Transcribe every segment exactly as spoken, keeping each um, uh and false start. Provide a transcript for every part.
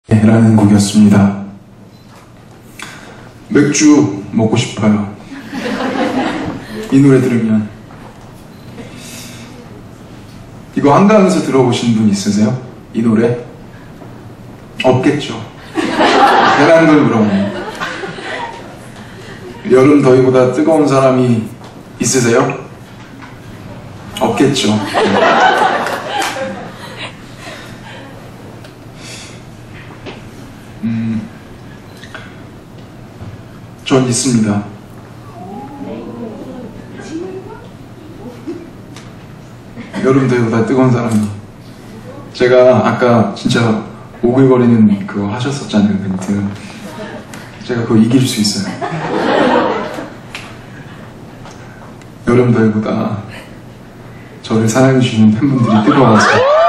라는 곡이었습니다. 맥주 먹고 싶어요. 이 노래 들으면. 이거 한강에서 들어보신 분 있으세요? 이 노래? 없겠죠. 괜한 걸 물어보네. 여름 더위보다 뜨거운 사람이 있으세요? 없겠죠. 음, 전 있습니다. 여름 더위보다 뜨거운 사람이. 제가 아까 진짜 오글거리는 그거 하셨었잖아요, 멘트. 제가 그거 이길 수 있어요. 여름 더위보다 저를 사랑해주시는 팬분들이 뜨거워서.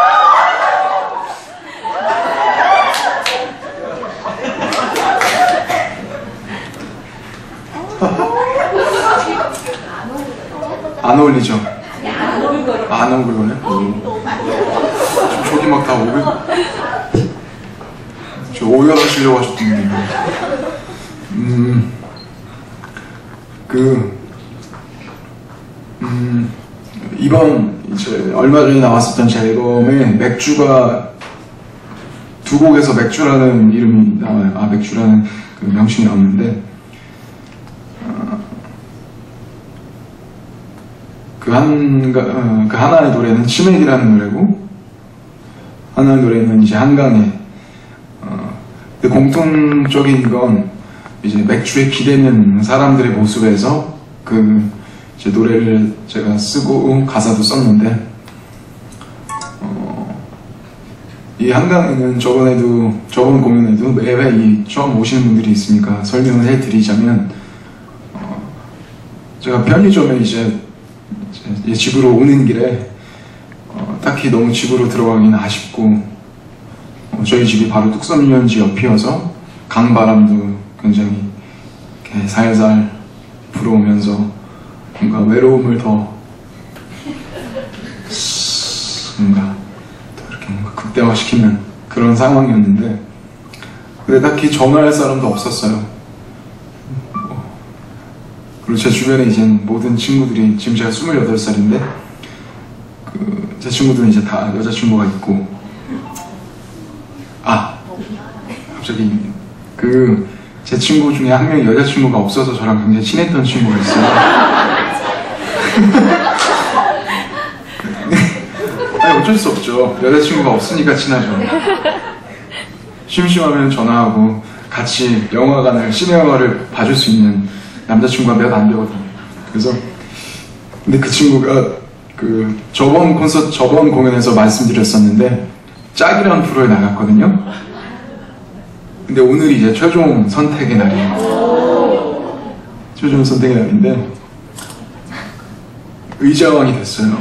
안 어울리죠? 안 어울리네? 저기 막 다 오글? 저 오열하시려고 하셨던데. 음, 그, 음, 이번 이제 얼마 전에 나왔었던 제 앨범에 맥주가 두 곡에서 맥주라는 이름이 나와요. 아, 맥주라는 그 명칭이 나오는데, 그, 한, 어, 그 하나의 노래는 치맥이라는 노래고, 하나의 노래는 이제 한강에, 어, 근데 공통적인 건 이제 맥주에 기대는 사람들의 모습에서 그 이제 노래를 제가 쓰고 가사도 썼는데, 어, 이 한강에는 저번에도, 저번 공연에도 매회 이 처음 오시는 분들이 있으니까 설명을 해드리자면, 어, 제가 편의점에 이제 이제 집으로 오는 길에 어, 딱히 너무 집으로 들어가기는 아쉽고, 어, 저희 집이 바로 뚝섬유원지 옆이어서 강바람도 굉장히 이렇게 살살 불어오면서 뭔가 외로움을 더 뭔가 더 이렇게 뭔가 극대화시키는 그런 상황이었는데, 근데 딱히 전화할 사람도 없었어요. 그리고 제 주변에 이제 모든 친구들이, 지금 제가 스물여덟 살인데 그 제 친구들은 이제 다 여자친구가 있고, 아 갑자기 그 제 친구 중에 한 명이 여자친구가 없어서 저랑 굉장히 친했던 친구가 있어요. 아니 어쩔 수 없죠. 여자친구가 없으니까 친하죠. 심심하면 전화하고 같이 영화관을, 시네영화를 봐줄 수 있는 남자친구가 몇 안 되거든요. 그래서 근데 그 친구가 그 저번 콘서트, 저번 공연에서 말씀드렸었는데 짝이라는 프로에 나갔거든요. 근데 오늘이 이제 최종 선택의 날이에요. 최종 선택의 날인데 의자왕이 됐어요.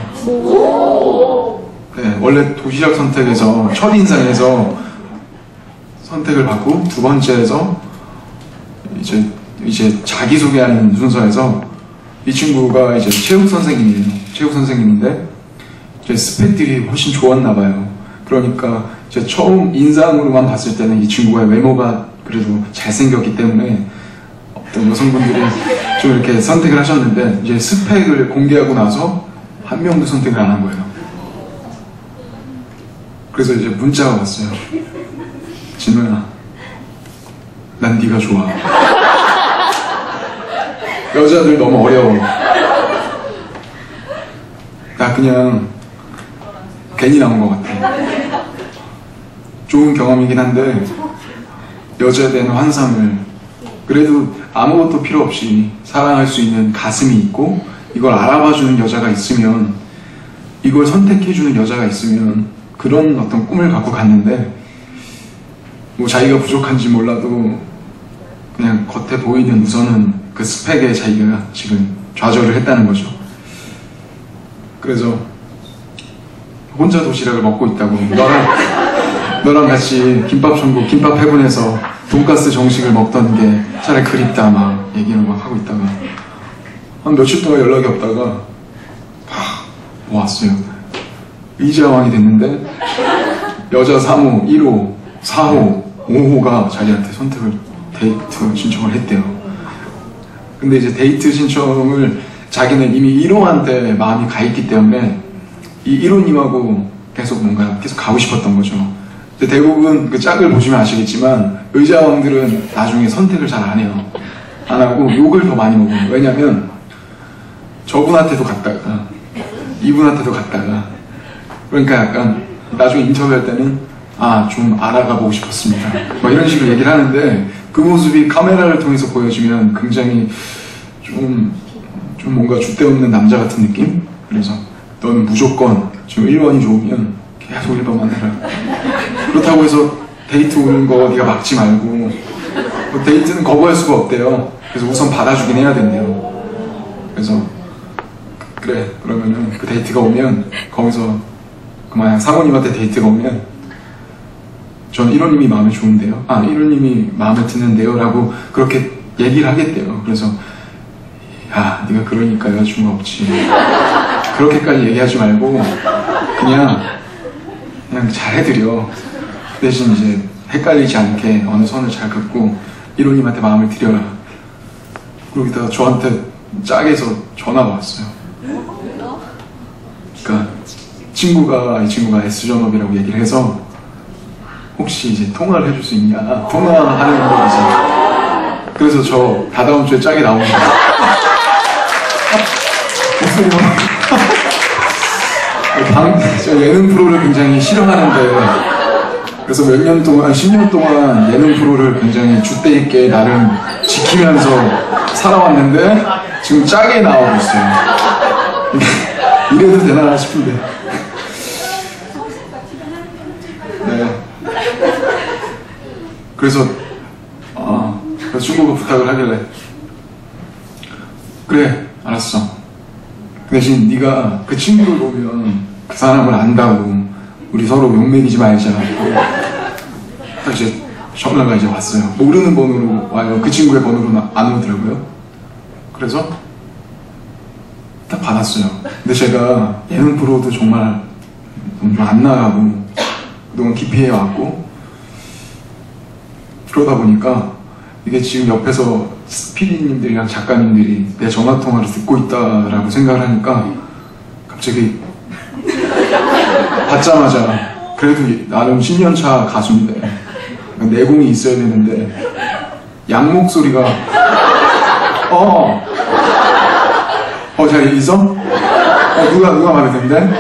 네, 원래 도시락 선택에서 첫인상에서 선택을 받고, 두 번째에서 이제 이제 자기소개하는 순서에서 이 친구가 이제 체육 선생님이에요. 체육 선생님인데 이제 스펙들이 훨씬 좋았나봐요. 그러니까 이제 처음 인상으로만 봤을 때는 이 친구의 외모가 그래도 잘생겼기 때문에 어떤 여성분들이 좀 이렇게 선택을 하셨는데, 이제 스펙을 공개하고 나서 한 명도 선택을 안 한 거예요. 그래서 이제 문자가 왔어요. 진우야, 난 네가 좋아. 여자들 너무 어려워. 나 그냥 괜히 나온 것 같아. 좋은 경험이긴 한데 여자에 대한 환상을, 그래도 아무것도 필요 없이 사랑할 수 있는 가슴이 있고, 이걸 알아봐주는 여자가 있으면, 이걸 선택해주는 여자가 있으면, 그런 어떤 꿈을 갖고 갔는데, 뭐 자기가 부족한지 몰라도 그냥 겉에 보이는 우선은 그 스펙에 자기가 지금 좌절을 했다는 거죠. 그래서 혼자 도시락을 먹고 있다고, 너랑 너랑 같이 김밥 천국, 김밥 해븐에서 돈가스 정식을 먹던 게 차라리 그립다 막 얘기를 막 하고 있다가 한 며칠 동안 연락이 없다가 팍 왔어요. 의자왕이 됐는데 여자 삼 호, 일 호, 사 호 오 호가 자기한테 선택을, 데이트 신청을 했대요. 근데 이제 데이트 신청을 자기는 이미 일 호한테 마음이 가 있기 때문에 이 일 호님하고 계속 뭔가 계속 가고 싶었던 거죠. 근데 대부분 그 짝을 보시면 아시겠지만 의자왕들은 나중에 선택을 잘 안 해요. 안 하고 욕을 더 많이 먹어요. 왜냐면 저분한테도 갔다가 이분한테도 갔다가, 그러니까 약간 나중에 인터뷰할 때는 아, 좀 알아가 보고 싶었습니다, 막 이런 식으로 얘기를 하는데, 그 모습이 카메라를 통해서 보여지면 굉장히 좀, 좀 뭔가 줏대없는 남자 같은 느낌? 그래서 너는 무조건 지금 일 번이 좋으면 계속 일 번만 해라. 그렇다고 해서 데이트 오는 거 네가 막지 말고, 뭐 데이트는 거부할 수가 없대요. 그래서 우선 받아주긴 해야 된대요. 그래서 그래, 그러면은 그 데이트가 오면 거기서 그만 사모님한테 데이트가 오면 저는 일 호님이 마음에 좋은데요, 아 일 호님이 마음에 드는데요 라고 그렇게 얘기를 하겠대요. 그래서 야, 네가 그러니까 여자친구가 없지, 그렇게까지 얘기하지 말고 그냥 그냥 잘 해드려. 대신 이제 헷갈리지 않게 어느 선을 잘 긋고 일 호님한테 마음을 드려라. 그러기다가 저한테 짝에서 전화가 왔어요. 그러니까 친구가, 이 친구가 S전업이라고 얘기를 해서 혹시 이제 통화를 해줄 수 있냐, 통화하는 거지. 그래서 저 다다음 주에 짝이 나옵니다. 무슨 방, 제가 예능 프로를 굉장히 싫어하는데, 그래서 몇 년 동안, 십 년 동안 예능 프로를 굉장히 줏대 있게 나름 지키면서 살아왔는데 지금 짝에 나오고 있어요. 이래도 되나 싶은데. 네. 그래서 아, 그래서 친구가 부탁을 하길래 그래, 알았어. 그 대신 네가 그 친구를 보면 그 사람을 안다고 우리 서로 욕먹이지 말자. 딱 이제 전화가 이제 왔어요. 모르는 번호로 와요. 그 친구의 번호로 안 오더라고요. 그래서 딱 받았어요. 근데 제가 예능 프로도 정말 좀 안 나가고 그동안 기피해 왔고, 그러다 보니까 이게 지금 옆에서 피디님들이랑 작가님들이 내 전화통화를 듣고 있다라고 생각을 하니까 갑자기 받자마자, 그래도 나름 십 년 차 가수인데 내공이 있어야 되는데 양 목소리가 어, 어, 잘 있어? 어, 누가, 누가 말해 된대?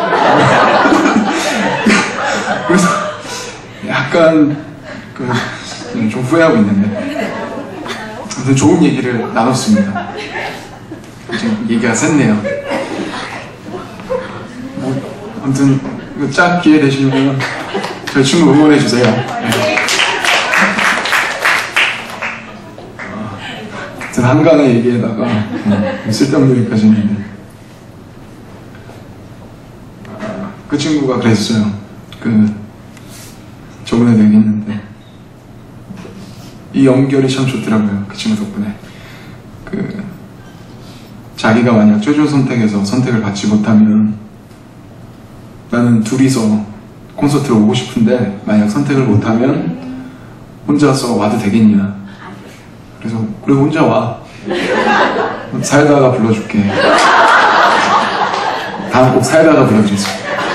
그래서 약간 그, 좀 후회하고 있는데, 아무튼 좋은 얘기를 나눴습니다. 지금 얘기가 샜네요. 뭐, 아무튼 짝 기회 되시면 저희 친구 응원해주세요. 네. 아무튼 한간의 얘기에다가 음, 쓸데없는 얘기까지 했는데, 그 친구가 그랬어요. 그 저번에도 얘기했는데 이 연결이 참 좋더라고요. 그 친구 덕분에. 그 자기가 만약 최종 선택에서 선택을 받지 못하면 나는 둘이서 콘서트를 오고 싶은데 만약 선택을 못하면 혼자서 와도 되겠냐. 그래서 그래, 혼자 와. 살다가 불러줄게. 다음 꼭 살다가 불러주세요.